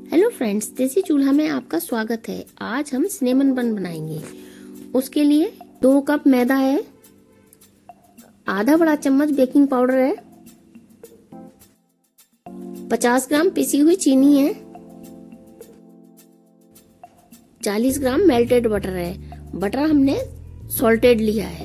Hello friends, देसी चूल्हा में आपका स्वागत है। आज हम सिनेमन बन बनाएंगे। उसके लिए 2 कप मैदा है, आधा बड़ा चम्मच बेकिंग पाउडर है, 50 ग्राम पिसी हुई चीनी है, 40 ग्राम मेल्टेड बटर है। बटर हमने सॉल्टेड लिया है।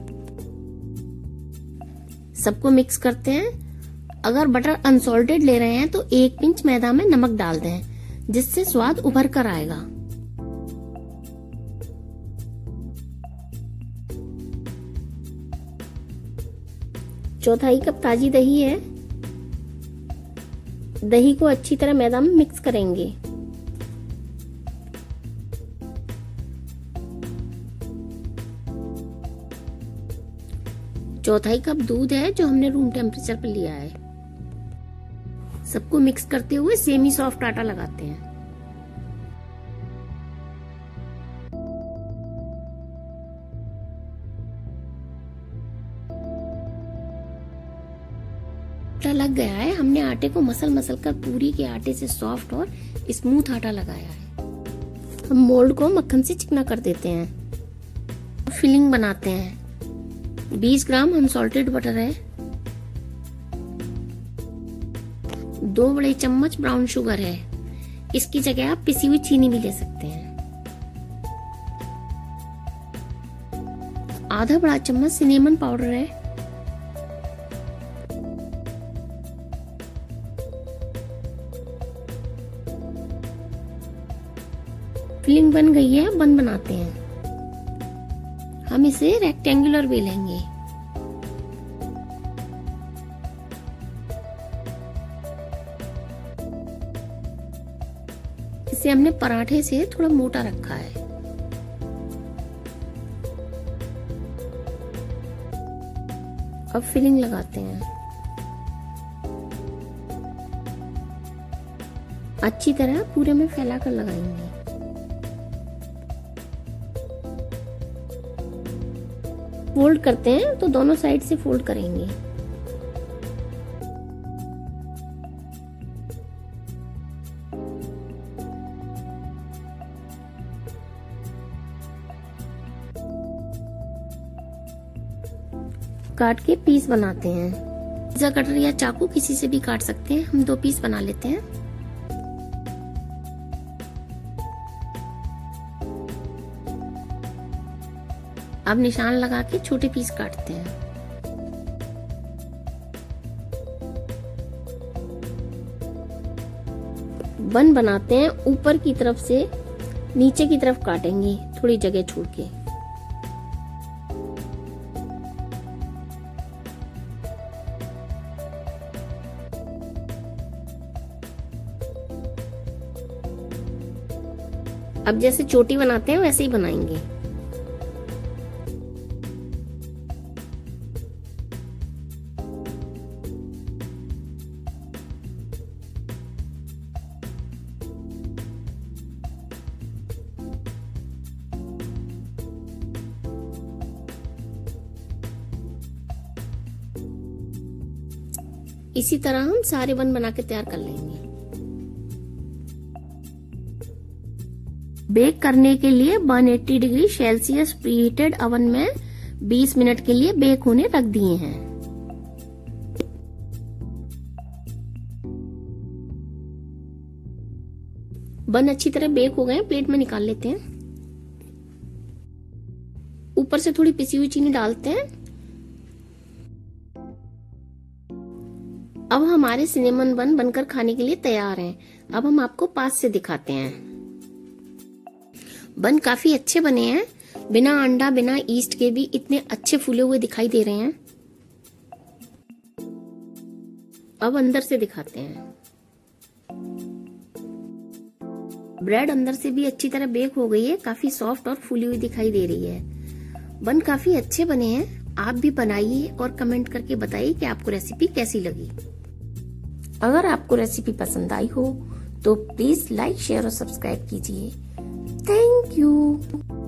सबको मिक्स करते हैं। अगर बटर अनसॉल्टेड ले रहे हैं तो 1 पिंच मैदा में नमक डाल दें, जिससे स्वाद उभर कर आएगा। चौथाई कप ताजी दही है। दही को अच्छी तरह मैदा में मिक्स करेंगे। चौथाई कप दूध है जो हमने रूम टेम्परेचर पर लिया है। सबको मिक्स करते हुए सेमी सॉफ्ट आटा लगाते हैं। आटा लग गया है। हमने आटे को मसल कर पूरी के आटे से सॉफ्ट और स्मूथ आटा लगाया है। हम मोल्ड को मक्खन से चिकना कर देते हैं। फिलिंग बनाते हैं। 20 ग्राम अनसॉल्टेड बटर है, 2 बड़े चम्मच ब्राउन शुगर है। इसकी जगह आप पिसी हुई चीनी भी ले सकते हैं। आधा बड़ा चम्मच सिनेमन पाउडर है। फिलिंग बन गई है। बन बनाते हैं। हम इसे रेक्टेंगुलर बेलेंगे। इसे हमने पराठे से थोड़ा मोटा रखा है। अब फिलिंग लगाते हैं। अच्छी तरह पूरे में फैलाकर लगाएंगे। फोल्ड करते हैं तो दोनों साइड से फोल्ड करेंगे। काट के पीस बनाते हैं। पिज्जा कटर या चाकू किसी से भी काट सकते हैं। हम 2 पीस बना लेते हैं। अब निशान लगा के छोटे पीस काटते हैं। बन बनाते हैं। ऊपर की तरफ से नीचे की तरफ काटेंगे, थोड़ी जगह छोड़ के। अब जैसे चोटी बनाते हैं वैसे ही बनाएंगे। इसी तरह हम सारे बन बना के तैयार कर लेंगे। बेक करने के लिए 180 डिग्री सेल्सियस प्रीहीटेड ओवन में 20 मिनट के लिए बेक होने रख दिए हैं। बन अच्छी तरह बेक हो गए। प्लेट में निकाल लेते हैं। ऊपर से थोड़ी पिसी हुई चीनी डालते हैं। अब हमारे सिनेमन बन बनकर खाने के लिए तैयार हैं। अब हम आपको पास से दिखाते हैं। बन काफी अच्छे बने हैं। बिना अंडा बिना ईस्ट के भी इतने अच्छे फूले हुए दिखाई दे रहे हैं। अब अंदर से दिखाते हैं। ब्रेड अंदर से भी अच्छी तरह बेक हो गई है। काफी सॉफ्ट और फूली हुई दिखाई दे रही है। बन काफी अच्छे बने हैं। आप भी बनाइए और कमेंट करके बताइए कि आपको रेसिपी कैसी लगी। अगर आपको रेसिपी पसंद आई हो तो प्लीज लाइक, शेयर और सब्सक्राइब कीजिए। Thank you.